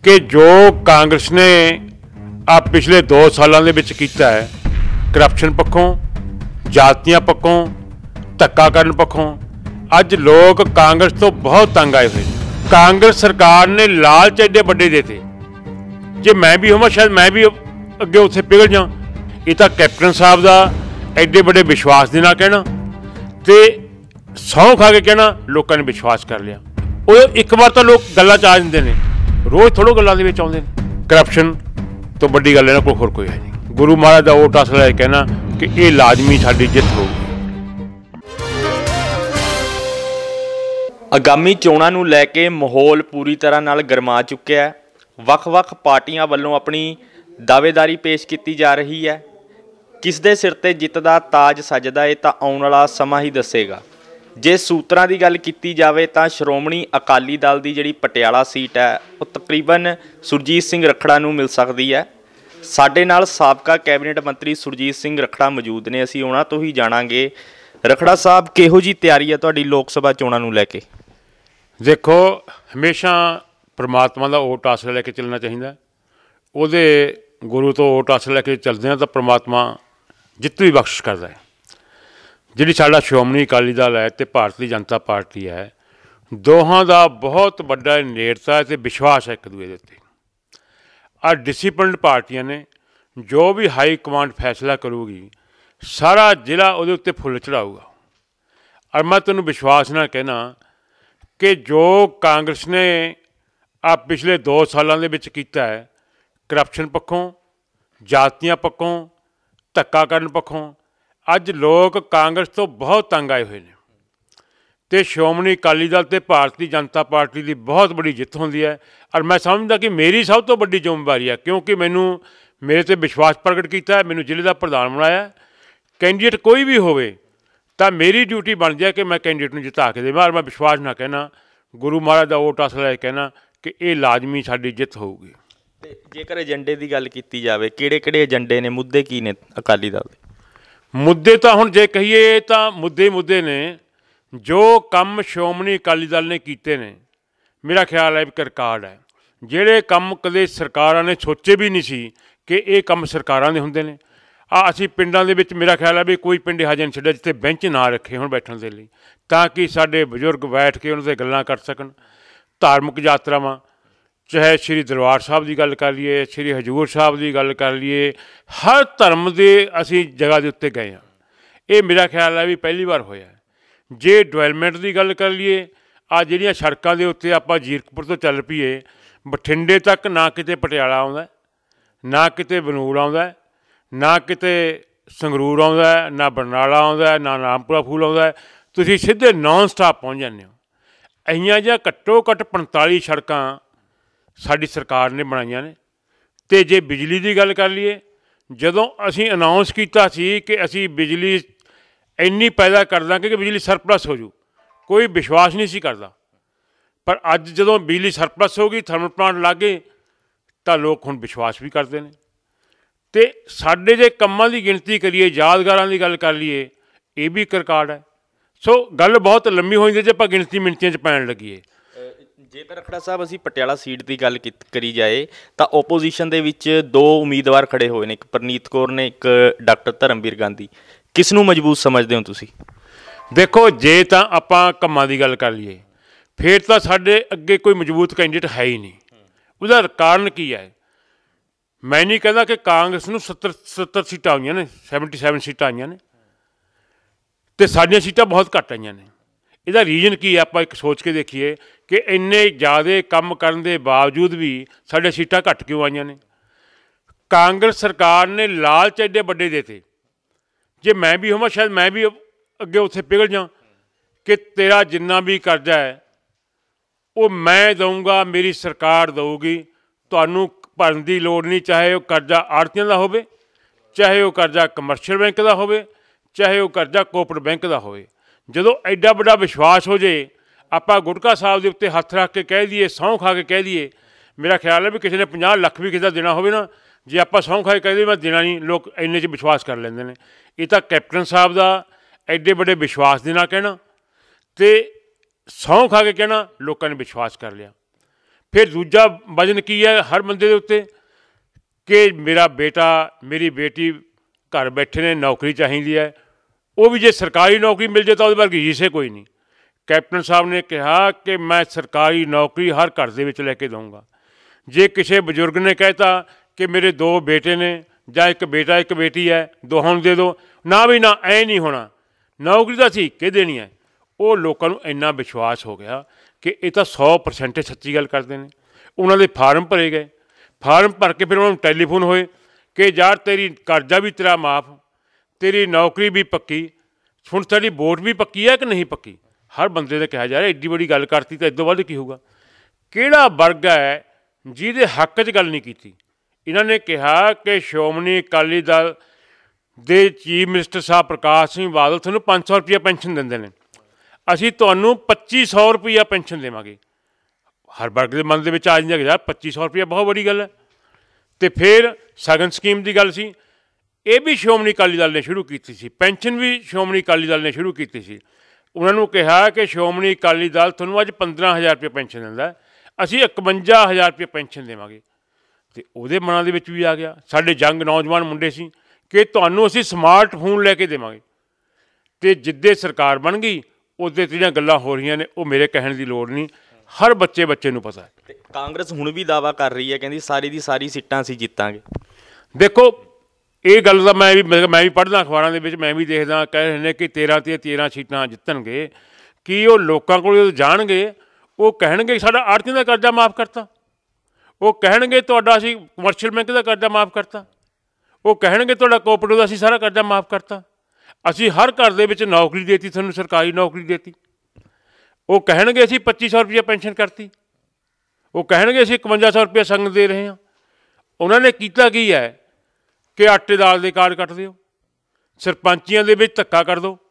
कि जो कांग्रेस ने आ पिछले 2 सालों के विच कीता है करप्शन पक्षों, जातियां पक्षों, धक्का करन पक्षों, अज लोग कांग्रेस तो बहुत तंग आए हुए। कांग्रेस सरकार ने लालच एडे वड्डे देते, जे मैं भी होवां शायद मैं भी अगे उत्थे पिघल जा। ये तो कैप्टन साहब का एडे वड्डे विश्वास दे नाल कहना ते सौं खा के कहना लोगों ने विश्वास कर लिया। वो एक बार तो लोग गल्लां च आ जांदे ने, रोज़ थोड़ो गल्लां दे विच आउंदे ने। करप्शन तो वड्डी गल इन्हां कोल होर कोई है नहीं। गुरु महाराज का वोट हासिल है कहना कि ये लाजमी साडी जित होगी। आगामी चोणां नूं लै के माहौल पूरी तरह नाल गरमा चुक्या है। ਵੱਖ-ਵੱਖ पार्टियां ਵੱਲੋਂ अपनी दावेदारी पेश की जा रही है। किस दे सिर ते जित दा ताज सजदा है तां आउण वाला समा ही दसेगा। जे सूत्रां दी गल कीती जावे तां श्रोमणी अकाली दल दी जिहड़ी पटियाला सीट है वो तकरीबन सुरजीत सिंह रखड़ा नूं मिल सकदी है। साडे नाल साबका कैबिनेट मंत्री सुरजीत सिंह रखड़ा मौजूद ने, असीं उहनां तों ही जाणांगे। रखड़ा साहब, किहो जी तैयारी है तुहाडी लोक सभा चोणां नूं लैके? देखो, हमेशा परमात्मा का वोट हासिल लैके चलना चाहिए। ਉਹਦੇ गुरु तो वोट हासिल लैके चलते हैं तो परमात्मा जित भी बख्शिश करता है। जी साडा श्रोमणी अकाली दल है तो भारतीय जनता पार्टी है, दोहां का बहुत वड्डा नेड़ता है तो विश्वास है एक दूए के उत्ते। आ डिसिपलिनड पार्टियां ने, जो भी हाई कमांड फैसला करूगी सारा जिला उहदे उत्ते फुल चढ़ाऊगा। और मैं तुहानूं विश्वास नाल कहना कि जो कांग्रेस ने आ पिछले 2 सालों के विच कीता है करप्शन पक्षों, जातियां पक्षों, धक्का करन पक्षों, अज लोग कांग्रेस तो बहुत तंग आए हुए हैं। तो श्रोमणी अकाली दल ते भारतीय जनता पार्टी की बहुत बड़ी जित होंदी है। और मैं समझदा कि मेरी सब तो बड़ी जिम्मेवारी है, क्योंकि मैनू मेरे ते विश्वास प्रगट किया है, मैनू जिले का प्रधान बनाया। कैंडीडेट कोई भी होवे तो मेरी ड्यूटी बनती है कि मैं कैंडीडेट नूं जिता के देवां। और मैं विश्वास ना कहना, गुरु महाराज का वोट हासिल है कहना कि ये लाजमी साडी जित होगी। जेकर एजेंडे की गल की जाए, किहड़े-किहड़े एजेंडे ने, मुद्दे की ने अकाली दल दे? मुद्दे तो हुण जे कहीए तो मुद्दे ने जो कम श्रोमणी अकाली दल ने कीते ने, मेरा ख्याल है एक रिकार्ड है। जिहड़े कम कदे सरकारां ने सोचे भी नहीं सी कि ये कम सरकारां दे हुंदे ने। असीं पिंडां दे विच मेरा ख्याल है भी कोई पिंड इहो जिहा नहीं छड्डिया जिੱਥੇ बेंच ना रखे होण बैठण दे लई, तां कि साडे बजुर्ग बैठ के उन्हां ते गल्लां कर सकन। धार्मिक यात्रावां चाहे श्री दरबार साहब की गल कर लीए, श्री हजूर साहब की गल कर लीए, हर धर्म के असी जगह के उत्ते गए हाँ। ये मेरा ख्याल है भी पहली बार होया। जे डिवेलपमेंट की गल कर लीए, आ जिहड़ियां सड़कों के उत्ते आपां जीरकपुर तो चल पईए बठिंडे तक, ना किते पटियाला आउंदा, ना किते बनूड़ आउंदा, ना किते संगरूर आउंदा, ना बरनाला आउंदा, ना रामपुरा फूल आउंदा, तुसीं सीधे नॉन स्टॉप पहुँच जाते हो। इहियां जिहा घट्टो घट्ट 45 सड़कां साडी सरकार ने बनाईयां ने। ते जे बिजली की गल कर लीए, जदों असीं अनाउंस कीता सी कि असीं बिजली इन्नी पैदा कर दांगे कि बिजली सरप्लस हो जू, कोई विश्वास नहीं सी करदा। पर अज जदों बिजली सरप्लस हो गई, थर्मल प्लांट लग गए, तो लोग हुण विश्वास भी करते हैं। तो साडे जे कम्मां की गिणती करिए, यादगारां की गल कर लीए, ये भी एक रिकार्ड है। सो गल बहुत लंबी हो जाती जे आपां गिणती मिनतियां च पैण लगीए। जेकर रखड़ा साहब असीं पटियाला सीट की गल करी जाए तो ओपोजिशन दे विच 2 उम्मीदवार खड़े हुए हैं, एक परनीत कौर ने, एक डॉक्टर धर्मवीर गांधी। किस नूं मजबूत समझते हो तुसीं? देखो, जे तो आपां कम्मां की गल कर लीए फिर तो साडे अगे कोई मजबूत कैंडीडेट है ही नहीं। उसका कारण की है? मैं नहीं कहता कि कांग्रेस नूं 70 सीटां आईयां ने, 77 सीटां आईयां ने, तो साडियां सीटां बहुत घट आईयां ने। इसदा रीजन की है? आप एक सोच के देखिए कि इन्ने ज़्यादा काम करने के बावजूद भी साढ़े सीटां घट क्यों आईयां ने? कांग्रेस सरकार ने लालच एडे वड्डे देते, जे मैं भी होवां शायद मैं भी अगे उत्थे पिघल जा कि तेरा जिन्ना भी कर्जा है वो मैं दूँगा, मेरी सरकार दूगी, तुहानूं भरन की लोड़ नहीं। चाहे वह कर्जा आड़तियां दा होवे, चाहे वह कर्जा कमर्शियल बैंक का होवे, चाहे वह कर्जा कोऑपरेटिव बैंक का होवे। जदों एडा वड्डा विश्वास हो जाए, आपां गुटका साहब के उत्ते हत्थ रख के कह दीए, सौं खा के कह दीए, मेरा ख्याल है भी किसी ने 50 लाख भी किसी का देना होवे ना, जे आपां सौं खा के कह दीए मैं देना नहीं, लोग इन्ने च विश्वास कर लेंदे ने। ये तो कैप्टन साहब का एडे बड़े विश्वास दे नाल कहना ते सौं खा के कहना लोगों ने विश्वास कर लिया। फिर दूजा वजन की है हर बंदे के उत्ते कि मेरा बेटा मेरी बेटी घर बैठे ने नौकरी चाहिए है, वो भी जे सरकारी नौकरी मिल जाए तो वो वर्गी रीस कोई नहीं। कैप्टन साहब ने कहा कि मैं सरकारी नौकरी हर घर दे विच लैके दूँगा। जे किसी बजुर्ग ने कहता कि मेरे 2 बेटे ने ਜਾਂ एक बेटा एक बेटी है, दोहां दे दो ना, भी ना ऐ नहीं होना, नौकरी तो असीं के देनी है। वो लोगों को इन्ना विश्वास हो गया कि ये तो 100% सच्ची गल करते हैं। उन्होंने फार्म भरे गए, फार्म भर के फिर उन्होंने टैलीफोन होए कि यार तेरी कर्जा भी तेरा माफ़, तेरी नौकरी भी पक्की, हुण तेरी वोट भी पक्की है कि नहीं पक्की। हर बंदे ने कहा यार एड्डी बड़ी गल करती तो इदों वध की होगा। किहड़ा वर्ग है जिहदे हक च गल नहीं की। इन्होंने कहा कि श्रोमणी अकाली दल दे चीफ मिनिस्टर साहब प्रकाश सिंह बादल तुहानूं 500 रुपया पेंशन दिंदे ने, असीं तुहानूं 2500 रुपया पेंशन देवांगे। हर वर्ग के मन के आ जाए यार 2500 रुपया बहुत बड़ी गल है। तो फिर सगन स्कीम की गल सी, ये भी श्रोमणी अकाली दल ने शुरू की सी, पेंशन भी श्रोमणी अकाली दल ने शुरू की सी। उन्होंने कहा कि श्रोमणी अकाली दल तुहानूं अज 15,000 रुपया पेंशन दिंदा, असीं 51,000 रुपया पेंशन देवांगे। तो वो मनां दे विच भी आ गया, साडे जंग नौजवान मुंडे सी कि तुहानूं असीं स्मार्ट फोन लैके देवांगे। तो जिद्दे सरकार बन गई उदे जिहड़ियां गल्लां हो रही ने वो मेरे कहण दी लोड़ नहीं, हर बच्चे नूं पता है। कांग्रेस हुण भी दावा कर रही है, कहंदी सारी दी सारी सीटां असीं जित्तांगे। देखो ये गल तो मैं भी पढ़दा अखबारां दे विच, मैं भी देखदा कह रहे हैं कि 13 ते 13 सीटां जितणगे। कि वो लोकां कोल जाणगे वो कहणगे साडा आड़तीआं दा कर्जा माफ़ करता, वो कहणगे तुहाडा असीं कमर्शियल बैंक का कर्जा माफ़ करता, वो कहणगे तुहाडा कोऑपरेटिव दा असीं सारा कर्जा माफ़ करता, असीं हर घर दे विच नौकरी देती, तुहानूं सरकारी नौकरी देती। वो कहणगे असीं 2500 रुपया पेंशन करती, वो कहणगे असीं 5100 रुपया संग दे रहे हैं। उन्होंने कीता की है कि आटे दाल दे कार्ड कट दिओ, सरपंचियां दे विच धक्का कर दो,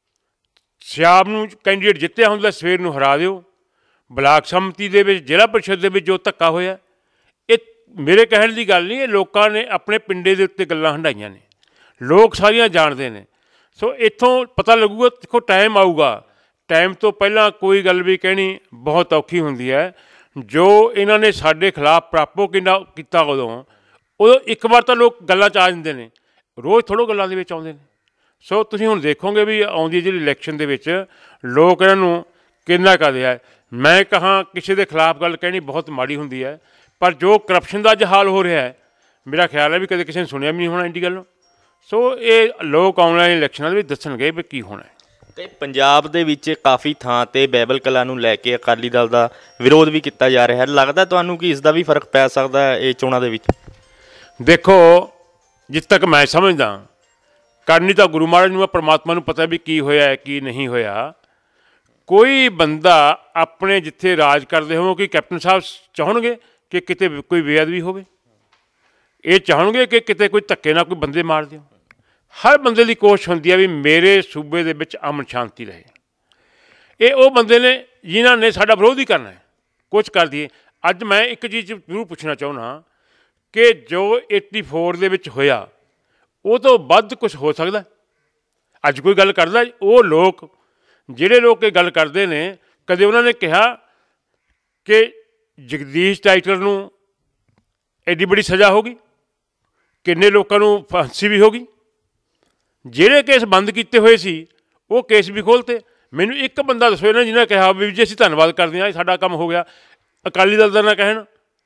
शाम नूं कैंਡੀਡੇਟ जित्तिया हुंदा सवेर नूं हरा दिओ, ब्लाक समति दे विच जिला परिषद दे विच जो धक्का होया ये मेरे कहण दी गल नहीं, ये लोकां ने अपने पिंडे दे उत्ते गल्लां हंडाईआं ने, लोग सारियां जाणदे ने। सो इत्थों पता लगूगा, देखो टाइम आऊगा, टाइम तो पहलां कोई गल भी कहनी बहुत औखी हुंदी है। जो इन्हां ने साडे खिलाफ प्रापो कीता उदों एक बार तो लोग गल्लां च आ जांदे ने, रोज़ थोड़ो गल्लां दे विच आउंदे ने। सो तुसीं हुण देखोगे भी आउंदी जिहड़ी इलैक्शन दे विच लोग इन्हां नूं किन्ना करदे आ। मैं कहाँ किसी के खिलाफ गल कहनी बहुत माड़ी हुंदी है, पर जो करप्शन का अज हाल हो रहा है मेरा ख्याल है भी कदे किसी ने सुनिया भी नहीं होना इंडी गल। सो ये लोग आने वाले इलैक्शनां दे विच दस्सणगे भी की होना है। ਤੇ ਪੰਜਾਬ ਦੇ ਵਿੱਚ ਕਾਫੀ ਥਾਂ ਤੇ ਬਾਈਬਲ ਕਲਾ ਨੂੰ ਲੈ ਕੇ ਅਕਾਲੀ ਦਲ ਦਾ ਵਿਰੋਧ ਵੀ ਕੀਤਾ ਜਾ ਰਿਹਾ ਹੈ, ਲੱਗਦਾ ਤੁਹਾਨੂੰ ਕਿ ਇਸ ਦਾ ਵੀ ਫਰਕ ਪੈ ਸਕਦਾ ਹੈ ਇਹ ਚੋਣਾਂ ਦੇ ਵਿੱਚ? देखो जित तक मैं समझदा करनी तो गुरु महाराज नूं परमात्मा नूं पता भी की होया है की नहीं होया। कोई बंदा अपने जिथे राज करते हो कि कैप्टन साहब चाहणगे कि किते कोई बेअदबी होवे, ये चाहणगे कि किते कोई धक्के ना कोई बंदे मार दिओ। हर बंदे की कोशिश होंदी है भी मेरे सूबे दे विच अमन शांति रहे। ये वो बंदे ने जिन्हां ने साडा विरोध ही करना है, कुछ कर दिए। अज मैं एक चीज़ जरूर पूछना चाहुंदा कि जो 84 दे विच होया वो तो वध कुछ हो सकदा। अज कोई गल करदा वो लोग ਜਿਹੜੇ लोग ये गल करते हैं, कदे उन्होंने कहा कि जगदीश टाइटलर नूं एड्डी बड़ी सज़ा होगी, किन्ने लोगों नूं फांसी भी होगी। ਜਿਹੜੇ केस बंद किए हुए सी वो केस भी खोलते। मैनू एक बंदा दसो इन्होंने जिन्हें कहा भी जी असीं धन्नवाद करते हैं साडा काम हो गया। अकाली दल का ना कहण,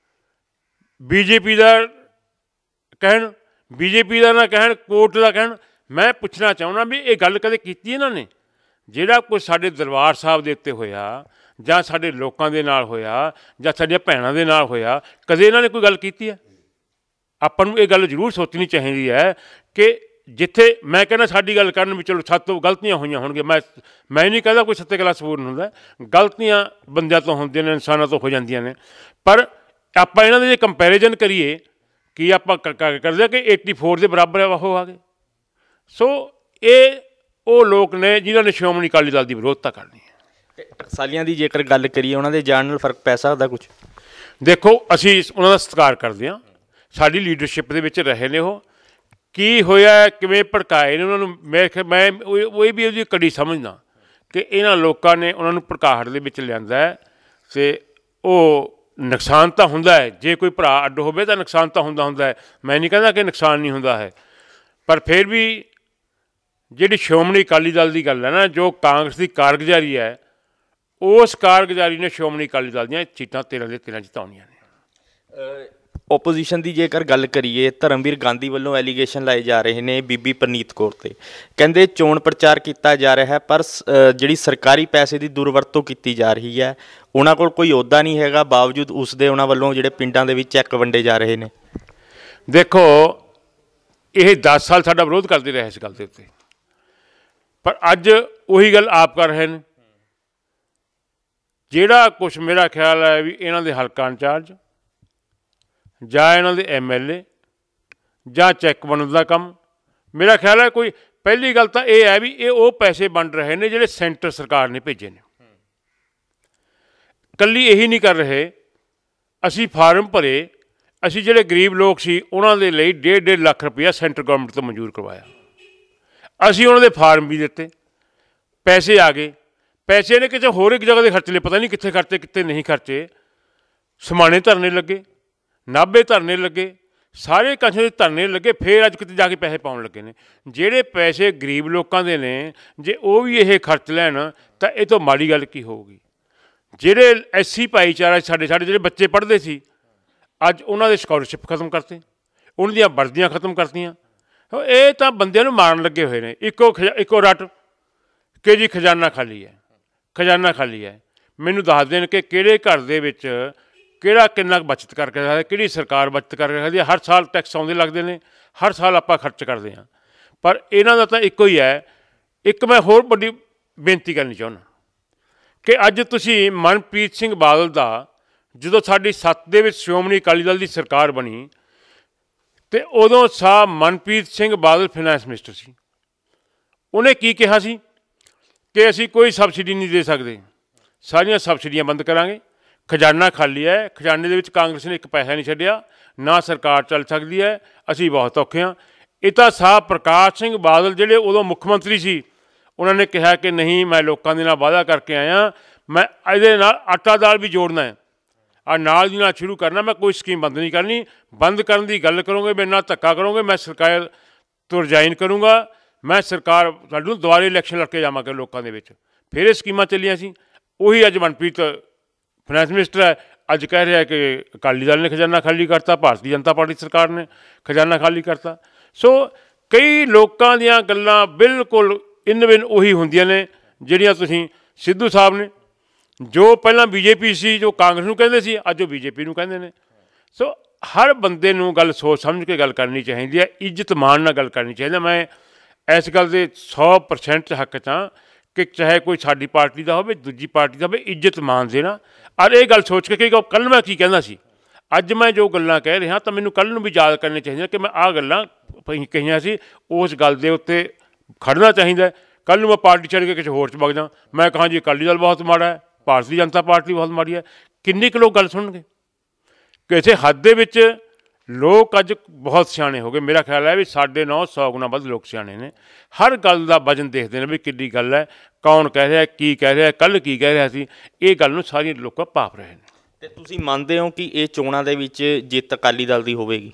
बीजेपी का कहण, बीजेपी का ना कहण, कोर्ट का कहण। मैं पूछना चाहुंदा भी ये गल कदे कीती इन्होंने? ਜਿਹੜਾ ਕੁਝ ਸਾਡੇ ਦਰਬਾਰ ਸਾਹਿਬ ਦੇ ਉੱਤੇ ਹੋਇਆ ਜਾਂ ਸਾਡੇ ਲੋਕਾਂ ਦੇ ਨਾਲ ਹੋਇਆ ਜਾਂ ਸਾਡੀਆਂ ਭੈਣਾਂ ਦੇ ਨਾਲ ਹੋਇਆ, ਕਦੇ ਇਹਨਾਂ ਨੇ ਕੋਈ ਗੱਲ ਕੀਤੀ ਹੈ? ਆਪਾਂ ਨੂੰ ਇਹ ਗੱਲ ਜ਼ਰੂਰ ਸੋਚਣੀ ਚਾਹੀਦੀ ਹੈ ਕਿ ਜਿੱਥੇ ਮੈਂ ਕਹਿੰਦਾ ਸਾਡੀ ਗੱਲ ਕਰਨ ਵੀ ਚਲੋ ਸਾਡੇ ਤੋਂ ਗਲਤੀਆਂ ਹੋਈਆਂ ਹੋਣਗੀਆਂ, ਮੈਂ ਨਹੀਂ ਕਹਿੰਦਾ ਕੋਈ ਸੱਤੇ ਗਲਾ ਸਬੂਤ ਹੁੰਦਾ, ਗਲਤੀਆਂ ਬੰਦਿਆਂ ਤੋਂ ਹੁੰਦੀਆਂ ਨੇ, ਇਨਸਾਨਾਂ ਤੋਂ ਹੋ ਜਾਂਦੀਆਂ ਨੇ। ਪਰ ਆਪਾਂ ਇਹਨਾਂ ਦੇ ਜੇ ਕੰਪੈਰੀਜ਼ਨ ਕਰੀਏ ਕਿ ਆਪਾਂ ਕਰਦੇ ਹਾਂ ਕਿ 84 ਦੇ ਬਰਾਬਰ ਉਹ ਆ ਗਏ। ਸੋ ਇਹ ਉਹ ਲੋਕ ਨੇ ਜਿਨ੍ਹਾਂ ਨੇ ਸ਼੍ਰੋਮਣੀ ਅਕਾਲੀ ਦਲ ਦੀ ਵਿਰੋਧਤਾ ਕਰਨੀ ਹੈ। ਟਕਸਾਲੀਆਂ ਦੀ ਜੇਕਰ ਗੱਲ ਕਰੀਏ ਉਹਨਾਂ ਦੇ ਜਾਣ ਨਾਲ ਫਰਕ ਪੈ ਸਕਦਾ ਕੁਝ? ਦੇਖੋ ਅਸੀਂ ਉਹਨਾਂ ਦਾ ਸਤਿਕਾਰ ਕਰਦੇ ਹਾਂ, ਸਾਡੀ ਲੀਡਰਸ਼ਿਪ ਦੇ ਵਿੱਚ ਰਹੇ ਨੇ। ਉਹ ਕੀ ਹੋਇਆ ਕਿਵੇਂ ਭੜਕਾਏ ਨੇ ਉਹਨਾਂ ਨੂੰ, ਮੈਂ ਉਹ ਵੀ ਉਹਦੀ ਕੜੀ ਸਮਝਦਾ ਕਿ ਇਹਨਾਂ ਲੋਕਾਂ ਨੇ ਉਹਨਾਂ ਨੂੰ ਭੜਕਾਹਟ ਦੇ ਵਿੱਚ ਲਿਆਂਦਾ ਹੈ। ਅਤੇ ਉਹ ਨੁਕਸਾਨ ਤਾਂ ਹੁੰਦਾ ਹੈ, ਜੇ ਕੋਈ ਭਰਾ ਅੱਡ ਹੋਵੇ ਤਾਂ ਨੁਕਸਾਨ ਤਾਂ ਹੁੰਦਾ ਹੈ। ਮੈਂ ਨਹੀਂ ਕਹਿੰਦਾ ਕਿ ਨੁਕਸਾਨ ਨਹੀਂ ਹੁੰਦਾ ਹੈ, ਪਰ ਫਿਰ ਵੀ ਜਿਹੜੀ ਸ਼੍ਰੋਮਣੀ ਅਕਾਲੀ ਦਲ ਦੀ ਗੱਲ ਹੈ ਨਾ, ਜੋ ਕਾਂਗਰਸ ਦੀ ਕਾਰਗੁਜ਼ਾਰੀ ਹੈ, ਉਸ ਕਾਰਗੁਜ਼ਾਰੀ ਨੇ ਸ਼੍ਰੋਮਣੀ ਅਕਾਲੀ ਦਲ ਦੀਆਂ ਸੀਟਾਂ 13 ਦੇ 13 ਜਿਤਾਉਣੀਆਂ ਨੇ। ਓਪੋਜੀਸ਼ਨ ਦੀ ਜੇਕਰ ਗੱਲ ਕਰੀਏ, ਧਰਮਵੀਰ ਗਾਂਧੀ ਵੱਲੋਂ ਐਲੀਗੇਸ਼ਨ ਲਾਏ ਜਾ ਰਹੇ ਨੇ ਬੀਬੀ ਪ੍ਰਨੀਤ ਕੌਰ 'ਤੇ। ਕਹਿੰਦੇ ਚੋਣ ਪ੍ਰਚਾਰ ਕੀਤਾ ਜਾ ਰਿਹਾ ਹੈ, ਪਰ ਜਿਹੜੀ ਸਰਕਾਰੀ ਪੈਸੇ ਦੀ ਦੁਰਵਰਤੋਂ ਕੀਤੀ ਜਾ ਰਹੀ ਹੈ। ਉਹਨਾਂ ਕੋਲ ਕੋਈ ਅਹੁਦਾ ਨਹੀਂ ਹੈਗਾ, ਬਾਵਜੂਦ ਉਸ ਦੇ ਉਹਨਾਂ ਵੱਲੋਂ ਜਿਹੜੇ ਪਿੰਡਾਂ ਦੇ ਵਿੱਚ ਚੈੱਕ ਵੰਡੇ ਜਾ ਰਹੇ ਨੇ। ਦੇਖੋ, ਇਹ 10 ਸਾਲ ਸਾਡਾ ਵਿਰੋਧ ਕਰਦੇ ਰਹੇ ਇਸ ਗੱਲ ਦੇ ਉੱਤੇ, ਪਰ ਅੱਜ ਉਹੀ ਗੱਲ ਆਪ ਕਰ ਰਹੇ ਨੇ। ਜਿਹੜਾ ਕੁਛ ਮੇਰਾ ਖਿਆਲ ਹੈ ਵੀ ਇਹਨਾਂ ਦੇ ਹਲਕਾ ਇੰਚਾਰਜ ਜਾਂ ਇਹਨਾਂ ਦੇ MLA ਜਾਂ ਚੈੱਕ ਬਣਨ ਦਾ ਕੰਮ, ਮੇਰਾ ਖਿਆਲ ਹੈ ਕੋਈ ਪਹਿਲੀ ਗੱਲ ਤਾਂ ਇਹ ਹੈ ਵੀ ਇਹ ਉਹ ਪੈਸੇ ਵੰਡ ਰਹੇ ਨੇ ਜਿਹੜੇ ਸੈਂਟਰ ਸਰਕਾਰ ਨੇ ਭੇਜੇ ਨੇ। ਇਕੱਲੀ ਇਹੀ ਨਹੀਂ ਕਰ ਰਹੇ, ਅਸੀਂ ਫਾਰਮ ਭਰੇ, ਅਸੀਂ ਜਿਹੜੇ ਗਰੀਬ ਲੋਕ ਸੀ ਉਹਨਾਂ ਦੇ ਲਈ 1.5 ਲੱਖ ਰੁਪਇਆ ਸੈਂਟਰ ਗੌਰਮੈਂਟ ਤੋਂ ਮਨਜ਼ੂਰ ਕਰਵਾਇਆ। ਅਸੀਂ ਉਹਨਾਂ ਦੇ ਫਾਰਮ ਵੀ ਦਿੱਤੇ, ਪੈਸੇ ਆ ਗਏ। ਪੈਸੇ ਨੇ ਕਿਤੇ ਹੋਰ ਇੱਕ ਜਗ੍ਹਾ 'ਤੇ ਖਰਚ ਲਏ, ਪਤਾ ਨਹੀਂ ਕਿੱਥੇ ਖਰਚੇ ਕਿੱਥੇ ਨਹੀਂ ਖਰਚੇ। ਸਮਾਣੇ ਧਰਨੇ ਲੱਗੇ, ਨਾਭੇ ਧਰਨੇ ਲੱਗੇ, ਸਾਰੇ ਕਾਂਛੇ ਦੇ ਧਰਨੇ ਲੱਗੇ, ਫਿਰ ਅੱਜ ਕਿਤੇ ਜਾ ਕੇ ਪੈਸੇ ਪਾਉਣ ਲੱਗੇ ਨੇ। ਜਿਹੜੇ ਪੈਸੇ ਗਰੀਬ ਲੋਕਾਂ ਦੇ ਨੇ, ਜੇ ਉਹ ਵੀ ਇਹ ਖਰਚ ਲੈਣ ਤਾਂ ਇਹ ਤੋਂ ਮਾੜੀ ਗੱਲ ਕੀ ਹੋਊਗੀ। ਜਿਹੜੇ SC ਭਾਈਚਾਰਾ ਸਾਡੇ ਜਿਹੜੇ ਬੱਚੇ ਪੜ੍ਹਦੇ ਸੀ, ਅੱਜ ਉਹਨਾਂ ਦੇ ਸਕਾਲਰਸ਼ਿਪ ਖਤਮ ਕਰਤੇ, ਉਹਨਾਂ ਦੀਆਂ ਵਰਦੀਆਂ ਖਤਮ ਕਰਤੀਆਂ। ਇਹ ਤਾਂ ਬੰਦਿਆਂ ਨੂੰ ਮਾਰਨ ਲੱਗੇ ਹੋਏ ਨੇ। ਇੱਕੋ ਰੱਟ ਕਿ ਜੀ ਖਜ਼ਾਨਾ ਖਾਲੀ ਹੈ, ਖਜ਼ਾਨਾ ਖਾਲੀ ਹੈ। ਮੈਨੂੰ ਦੱਸ ਦੇਣ ਕਿ ਕਿਹੜੇ ਘਰ ਦੇ ਵਿੱਚ ਕਿਹੜਾ ਕਿੰਨਾ ਬੱਚਤ ਕਰਕੇ ਰੱਖਦਾ, ਕਿਹੜੀ ਸਰਕਾਰ ਬੱਚਤ ਕਰਕੇ ਰੱਖਦੀ ਹੈ। ਹਰ ਸਾਲ ਟੈਕਸ ਆਉਂਦੇ ਲੱਗਦੇ ਨੇ, ਹਰ ਸਾਲ ਆਪਾਂ ਖਰਚ ਕਰਦੇ ਹਾਂ, ਪਰ ਇਹਨਾਂ ਦਾ ਤਾਂ ਇੱਕੋ ਹੀ ਹੈ। ਇੱਕ ਮੈਂ ਹੋਰ ਵੱਡੀ ਬੇਨਤੀ ਕਰਨੀ ਚਾਹੁੰਦਾ ਕਿ ਅੱਜ ਤੁਸੀਂ ਮਨਪ੍ਰੀਤ ਸਿੰਘ ਬਾਦਲ ਦਾ, ਜਦੋਂ ਸਾਡੀ 7 ਦੇ ਵਿੱਚ ਸ਼੍ਰੋਮਣੀ ਅਕਾਲੀ ਦਲ ਦੀ ਸਰਕਾਰ ਬਣੀ ਅਤੇ ਉਦੋਂ ਮਨਪ੍ਰੀਤ ਸਿੰਘ ਬਾਦਲ ਫਾਈਨੈਂਸ ਮਿਨਿਸਟਰ ਸੀ। ਉਹਨੇ ਕੀ ਕਿਹਾ ਸੀ ਕਿ ਅਸੀਂ ਕੋਈ ਸਬਸਿਡੀ ਨਹੀਂ ਦੇ ਸਕਦੇ, ਸਾਰੀਆਂ ਸਬਸਿਡੀਆਂ ਬੰਦ ਕਰਾਂਗੇ, ਖਜ਼ਾਨਾ ਖਾਲੀ ਹੈ, ਖਜ਼ਾਨੇ ਦੇ ਵਿੱਚ ਕਾਂਗਰਸ ਨੇ ਇੱਕ ਪੈਸਾ ਨਹੀਂ ਛੱਡਿਆ, ਨਾ ਸਰਕਾਰ ਚੱਲ ਸਕਦੀ ਹੈ, ਅਸੀਂ ਬਹੁਤ ਔਖੇ ਹਾਂ। ਇਹ ਤਾਂ ਪ੍ਰਕਾਸ਼ ਸਿੰਘ ਬਾਦਲ ਜਿਹੜੇ ਉਦੋਂ ਮੁੱਖ ਮੰਤਰੀ ਸੀ, ਉਹਨਾਂ ਨੇ ਕਿਹਾ ਕਿ ਨਹੀਂ, ਮੈਂ ਲੋਕਾਂ ਦੇ ਨਾਲ ਵਾਅਦਾ ਕਰਕੇ ਆਇਆ, ਮੈਂ ਇਹਦੇ ਨਾਲ ਆਟਾ ਦਾਲ ਵੀ ਜੋੜਨਾ ਹੈ, ਨਾਲ ਦੀ ਨਾਲ ਸ਼ੁਰੂ ਕਰਨਾ, ਮੈਂ ਕੋਈ ਸਕੀਮ ਬੰਦ ਨਹੀਂ ਕਰਨੀ। ਬੰਦ ਕਰਨ ਦੀ ਗੱਲ ਕਰੋਗੇ, ਮੇਰੇ ਨਾਲ ਧੱਕਾ ਕਰੋਗੇ, ਮੈਂ ਸਰਕਾਰ ਤੋਂ ਰਿਜ਼ਾਈਨ ਕਰੂੰਗਾ, ਮੈਂ ਸਰਕਾਰ ਸਾਨੂੰ ਦੁਬਾਰੇ ਇਲੈਕਸ਼ਨ ਲੜ ਕੇ ਜਾਵਾਂਗੇ ਲੋਕਾਂ ਦੇ ਵਿੱਚ। ਫਿਰ ਇਹ ਸਕੀਮਾਂ ਚੱਲੀਆਂ ਸੀ। ਉਹੀ ਅੱਜ ਮਨਪ੍ਰੀਤ ਫਾਈਨੈਂਸ ਮਿਨਿਸਟਰ ਹੈ, ਅੱਜ ਕਹਿ ਰਿਹਾ ਕਿ ਅਕਾਲੀ ਦਲ ਨੇ ਖਜ਼ਾਨਾ ਖਾਲੀ ਕਰਤਾ, ਭਾਰਤੀ ਜਨਤਾ ਪਾਰਟੀ ਸਰਕਾਰ ਨੇ ਖਜ਼ਾਨਾ ਖਾਲੀ ਕਰਤਾ। ਸੋ ਕਈ ਲੋਕਾਂ ਦੀਆਂ ਗੱਲਾਂ ਬਿਲਕੁਲ ਇਨ ਬਿਨ ਉਹੀ ਹੁੰਦੀਆਂ ਨੇ ਜਿਹੜੀਆਂ ਤੁਸੀਂ ਸਿੱਧੂ ਸਾਹਿਬ ਨੇ, ਜੋ ਪਹਿਲਾਂ BJP ਸੀ, ਜੋ ਕਾਂਗਰਸ ਨੂੰ ਕਹਿੰਦੇ ਸੀ, ਅੱਜ ਉਹ BJP ਨੂੰ ਕਹਿੰਦੇ ਨੇ। ਸੋ ਹਰ ਬੰਦੇ ਨੂੰ ਗੱਲ ਸੋਚ ਸਮਝ ਕੇ ਗੱਲ ਕਰਨੀ ਚਾਹੀਦੀ ਹੈ, ਇੱਜ਼ਤ ਮਾਣ ਨਾਲ ਗੱਲ ਕਰਨੀ ਚਾਹੀਦੀ। ਮੈਂ ਇਸ ਗੱਲ ਦੇ 100% ਹੱਕ 'ਚ ਹਾਂ ਕਿ ਚਾਹੇ ਕੋਈ ਸਾਡੀ ਪਾਰਟੀ ਦਾ ਹੋਵੇ, ਦੂਜੀ ਪਾਰਟੀ ਦਾ ਹੋਵੇ, ਇੱਜ਼ਤ ਮਾਣ ਦੇਣਾ। ਔਰ ਇਹ ਗੱਲ ਸੋਚ ਕੇ ਕਿ ਕੱਲ੍ਹ ਮੈਂ ਕੀ ਕਹਿੰਦਾ ਸੀ, ਅੱਜ ਮੈਂ ਜੋ ਗੱਲਾਂ ਕਹਿ ਰਿਹਾ ਤਾਂ ਮੈਨੂੰ ਕੱਲ੍ਹ ਨੂੰ ਵੀ ਯਾਦ ਕਰਨੀਆਂ ਚਾਹੀਦੀਆਂ ਕਿ ਮੈਂ ਆਹ ਗੱਲਾਂ ਕਹੀਆਂ ਸੀ। ਉਸ ਗੱਲ ਦੇ ਉੱਤੇ ਖੜ੍ਹਨਾ ਚਾਹੀਦਾ। ਕੱਲ੍ਹ ਨੂੰ ਮੈਂ ਪਾਰਟੀ ਛੱਡ ਕੇ ਕਿਸੇ ਹੋਰ 'ਚ ਵਗ ਜਾ, ਮੈਂ ਕਹਾਂ ਜੀ ਅਕਾਲੀ ਦਲ ਬਹੁਤ ਮਾੜਾ ਹੈ, ਭਾਰਤੀ ਜਨਤਾ ਪਾਰਟੀ ਬਹੁਤ ਮਾੜੀ ਹੈ, ਕਿੰਨੀ ਕੁ ਲੋਕ ਗੱਲ ਸੁਣਨਗੇ। ਕਿਸੇ ਹੱਦ ਦੇ ਵਿੱਚ ਲੋਕ ਅੱਜ ਬਹੁਤ ਸਿਆਣੇ ਹੋ ਗਏ। ਮੇਰਾ ਖਿਆਲ ਹੈ ਵੀ 950 ਗੁਣਾ ਵੱਧ ਲੋਕ ਸਿਆਣੇ ਨੇ, ਹਰ ਗੱਲ ਦਾ ਵਜਨ ਦੇਖਦੇ ਨੇ ਵੀ ਕਿੱਡੀ ਗੱਲ ਹੈ, ਕੌਣ ਕਹਿ ਰਿਹਾ, ਕੀ ਕਹਿ ਰਿਹਾ, ਕੱਲ੍ਹ ਕੀ ਕਹਿ ਰਿਹਾ ਸੀ। ਇਹ ਗੱਲ ਨੂੰ ਸਾਰੀਆਂ ਲੋਕ ਭਾਪ ਰਹੇ ਨੇ। ਅਤੇ ਤੁਸੀਂ ਮੰਨਦੇ ਹੋ ਕਿ ਇਹ ਚੋਣਾਂ ਦੇ ਵਿੱਚ ਜਿੱਤ ਅਕਾਲੀ ਦਲ ਦੀ ਹੋਵੇਗੀ?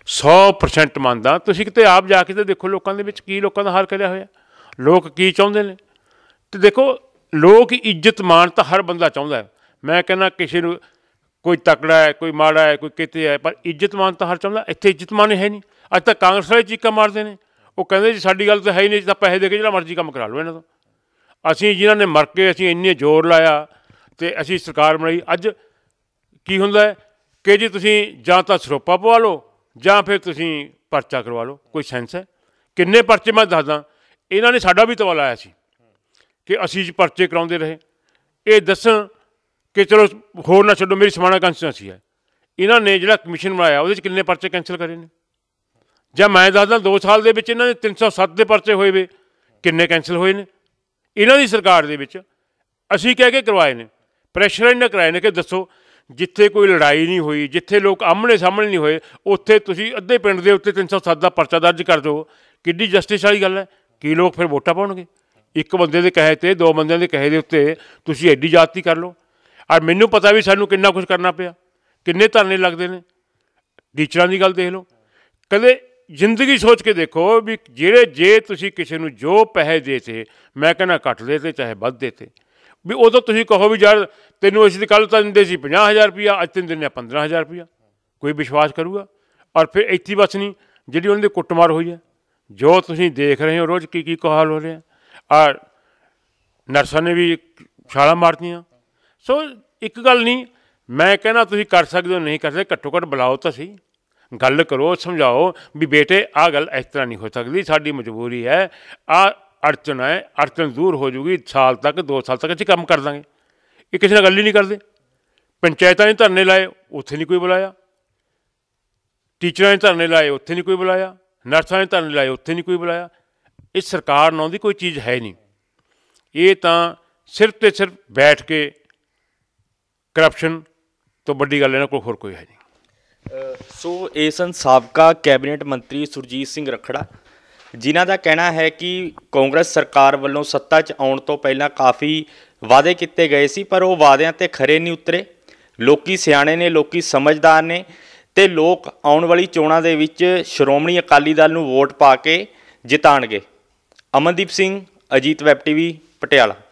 100% ਮੰਨਦਾ। ਤੁਸੀਂ ਕਿਤੇ ਆਪ ਜਾ ਕੇ ਤਾਂ ਦੇਖੋ ਲੋਕਾਂ ਦੇ ਵਿੱਚ ਕੀ ਲੋਕਾਂ ਦਾ ਹਾਲ ਕਰਿਆ ਹੋਇਆ, ਲੋਕ ਕੀ ਚਾਹੁੰਦੇ ਨੇ। ਅਤੇ ਦੇਖੋ, ਲੋਕ ਇੱਜ਼ਤ ਮਾਣ ਤਾਂ ਹਰ ਬੰਦਾ ਚਾਹੁੰਦਾ। ਮੈਂ ਕਹਿੰਦਾ ਕਿਸੇ ਨੂੰ ਕੋਈ ਤਕੜਾ ਹੈ, ਕੋਈ ਮਾੜਾ ਹੈ, ਕੋਈ ਕਿਤੇ ਹੈ, ਪਰ ਇੱਜ਼ਤ ਮਾਣ ਤਾਂ ਹਰ ਚਾਹੁੰਦਾ। ਇੱਥੇ ਇੱਜ਼ਤ ਮਾਣ ਹੈ ਨਹੀਂ। ਅੱਜ ਤਾਂ ਕਾਂਗਰਸ ਵਾਲੇ ਚੀਕਾਂ ਮਾਰਦੇ ਨੇ, ਉਹ ਕਹਿੰਦੇ ਜੀ ਸਾਡੀ ਗੱਲ ਤਾਂ ਹੈ ਹੀ ਨਹੀਂ, ਤਾਂ ਪੈਸੇ ਦੇ ਕੇ ਜਿਹੜਾ ਮਰਜ਼ੀ ਕੰਮ ਕਰਾ ਲਓ ਇਹਨਾਂ ਤੋਂ। ਅਸੀਂ ਜਿਨ੍ਹਾਂ ਨੇ ਮਰ ਕੇ ਅਸੀਂ ਇੰਨੇ ਜ਼ੋਰ ਲਾਇਆ ਅਤੇ ਅਸੀਂ ਸਰਕਾਰ ਬਣਾਈ, ਅੱਜ ਕੀ ਹੁੰਦਾ ਹੈ ਕਿ ਜੀ ਤੁਸੀਂ ਜਾਂ ਤਾਂ ਸਰੋਪਾ ਪਵਾ ਲਓ ਜਾਂ ਫਿਰ ਤੁਸੀਂ ਪਰਚਾ ਕਰਵਾ ਲਓ। ਕੋਈ ਸੈਂਸ ਹੈ? ਕਿੰਨੇ ਪਰਚੇ ਮੈਂ ਦੱਸਦਾ। ਇਹਨਾਂ ਨੇ ਸਾਡਾ ਵੀ ਤਵਾ ਲਾਇਆ ਸੀ ਕਿ ਅਸੀਂ ਪਰਚੇ ਕਰਾਉਂਦੇ ਰਹੇ। ਇਹ ਦੱਸਣ ਕਿ ਚਲੋ ਹੋਰ ਨਾ ਛੱਡੋ, ਮੇਰੀ ਸਮਾਣਾ ਕੰਸਟੀਚੁਐਂਸੀ ਹੈ, ਇਹਨਾਂ ਨੇ ਜਿਹੜਾ ਕਮਿਸ਼ਨ ਬਣਾਇਆ ਉਹਦੇ 'ਚ ਕਿੰਨੇ ਪਰਚੇ ਕੈਂਸਲ ਕਰੇ ਨੇ। ਜਾਂ ਮੈਂ ਦੱਸਦਾ 2 ਸਾਲ ਦੇ ਵਿੱਚ ਇਹਨਾਂ ਦੇ 307 ਦੇ ਪਰਚੇ ਹੋਏ ਵੇ, ਕਿੰਨੇ ਕੈਂਸਲ ਹੋਏ ਨੇ ਇਹਨਾਂ ਦੀ ਸਰਕਾਰ ਦੇ ਵਿੱਚ। ਅਸੀਂ ਕਹਿ ਕੇ ਕਰਵਾਏ ਨੇ, ਪ੍ਰੈਸ਼ਰ ਇਹਨਾਂ ਕਰਾਏ ਨੇ ਕਿ ਦੱਸੋ ਜਿੱਥੇ ਕੋਈ ਲੜਾਈ ਨਹੀਂ ਹੋਈ, ਜਿੱਥੇ ਲੋਕ ਆਮਣੇ ਸਾਹਮਣੇ ਨਹੀਂ ਹੋਏ, ਉੱਥੇ ਤੁਸੀਂ ਅੱਧੇ ਪਿੰਡ ਦੇ ਉੱਤੇ 307 ਦਾ ਪਰਚਾ ਦਰਜ ਕਰ ਦਿਓ। ਕਿੱਡੀ ਜਸਟਿਸ ਵਾਲੀ ਗੱਲ ਹੈ। ਕੀ ਲੋਕ ਫਿਰ ਵੋਟਾਂ ਪਾਉਣਗੇ? ਇੱਕ ਬੰਦੇ ਦੇ ਕਹੇ 'ਤੇ, 2 ਬੰਦਿਆਂ ਦੇ ਕਹੇ ਦੇ ਉੱਤੇ ਤੁਸੀਂ ਐਡੀ ਜ਼ਿਆਦਤੀ ਕਰ ਲਓ। ਔਰ ਮੈਨੂੰ ਪਤਾ ਵੀ ਸਾਨੂੰ ਕਿੰਨਾ ਕੁਛ ਕਰਨਾ ਪਿਆ। ਕਿੰਨੇ ਧਰਨੇ ਲੱਗਦੇ ਨੇ। ਟੀਚਰਾਂ ਦੀ ਗੱਲ ਦੇਖ ਲਓ, ਕਦੇ ਜ਼ਿੰਦਗੀ ਸੋਚ ਕੇ ਦੇਖੋ ਵੀ ਜੇ ਤੁਸੀਂ ਕਿਸੇ ਨੂੰ ਜੋ ਪੈਸੇ ਦੇ ਤੇ, ਮੈਂ ਕਹਿੰਦਾ ਘੱਟ ਦੇ ਤੇ ਚਾਹੇ ਵੱਧ ਦੇ ਤੇ, ਵੀ ਉਦੋਂ ਤੁਸੀਂ ਕਹੋ ਵੀ ਯਾਰ ਤੈਨੂੰ ਅਸੀਂ ਕੱਲ੍ਹ ਤਾਂ ਦਿੰਦੇ ਸੀ 50,000 ਰੁਪਈਆ, ਅੱਜ ਤੈਨੂੰ ਦਿੰਦੇ ਹਾਂ 15,000 ਰੁਪਈਆ, ਕੋਈ ਵਿਸ਼ਵਾਸ ਕਰੂਗਾ। ਔਰ ਫਿਰ ਇੱਥੇ ਬਸ ਨਹੀਂ, ਜਿਹੜੀ ਉਹਨਾਂ ਦੀ ਕੁੱਟਮਾਰ ਹੋਈ ਹੈ, ਜੋ ਤੁਸੀਂ ਦੇਖ ਰਹੇ ਹੋ ਰੋਜ਼ ਕੀ ਹਾਲ ਹੋ ਰਿਹਾ। ਔਰ ਨਰਸਾਂ ਨੇ ਵੀ ਛਾਲਾਂ ਮਾਰਤੀਆਂ। ਸੋ ਇੱਕ ਗੱਲ ਨਹੀਂ, ਮੈਂ ਕਹਿੰਦਾ ਤੁਸੀਂ ਕਰ ਸਕਦੇ ਹੋ, ਨਹੀਂ ਕਰ ਸਕਦੇ, ਘੱਟੋ ਘੱਟ ਬੁਲਾਓ ਤਾਂ ਸਹੀ, ਗੱਲ ਕਰੋ, ਸਮਝਾਓ ਵੀ ਬੇਟੇ ਆਹ ਗੱਲ ਇਸ ਤਰ੍ਹਾਂ ਨਹੀਂ ਹੋ ਸਕਦੀ, ਸਾਡੀ ਮਜਬੂਰੀ ਹੈ, ਆਹ ਅੜਚਨ ਹੈ, ਅੜਚਨ ਦੂਰ ਹੋ ਜੂਗੀ, ਸਾਲ ਤੱਕ 2 ਸਾਲ ਤੱਕ ਅਸੀਂ ਕੰਮ ਕਰ ਦਾਂਗੇ। ਇਹ ਕਿਸੇ ਨਾਲ ਗੱਲ ਹੀ ਨਹੀਂ ਕਰਦੇ। ਪੰਚਾਇਤਾਂ ਨੇ ਧਰਨੇ ਲਾਏ, ਉੱਥੇ ਨਹੀਂ ਕੋਈ ਬੁਲਾਇਆ। ਟੀਚਰਾਂ ਨੇ ਧਰਨੇ ਲਾਏ, ਉੱਥੇ ਨਹੀਂ ਕੋਈ ਬੁਲਾਇਆ। ਨਰਸਾਂ ਨੇ ਧਰਨੇ ਲਾਏ, ਉੱਥੇ ਨਹੀਂ ਕੋਈ ਬੁਲਾਇਆ। ਇਹ ਸਰਕਾਰ ਨਾਂ ਦੀ ਕੋਈ ਚੀਜ਼ ਹੈ ਨਹੀਂ। ਇਹ ਤਾਂ ਸਿਰਫ ਅਤੇ ਸਿਰਫ ਬੈਠ ਕੇ ਕਰਪਸ਼ਨ ਤੋਂ ਵੱਡੀ ਗੱਲ ਇਹਨਾਂ ਕੋਲ ਹੋਰ ਕੋਈ ਹੈ ਨਹੀਂ। ਸੋ ਇਹ ਸਨ ਸਾਬਕਾ ਕੈਬਨਿਟ ਮੰਤਰੀ ਸੁਰਜੀਤ ਸਿੰਘ ਰੱਖੜਾ, ਜਿਨ੍ਹਾਂ ਦਾ ਕਹਿਣਾ ਹੈ ਕਿ ਕਾਂਗਰਸ ਸਰਕਾਰ ਵੱਲੋਂ ਸੱਤਾ 'ਚ ਆਉਣ ਤੋਂ ਪਹਿਲਾਂ ਕਾਫੀ ਵਾਅਦੇ ਕੀਤੇ ਗਏ ਸੀ, ਪਰ ਉਹ ਵਾਅਦਿਆਂ 'ਤੇ ਖਰੇ ਨਹੀਂ ਉਤਰੇ। ਲੋਕੀ ਸਿਆਣੇ ਨੇ, ਲੋਕੀ ਸਮਝਦਾਰ ਨੇ, ਅਤੇ ਲੋਕ ਆਉਣ ਵਾਲੀ ਚੋਣਾਂ ਦੇ ਵਿੱਚ ਸ਼੍ਰੋਮਣੀ ਅਕਾਲੀ ਦਲ ਨੂੰ ਵੋਟ ਪਾ ਕੇ ਜਿਤਾਉਣਗੇ। Amandeep Singh, Ajit web TV, Patiala.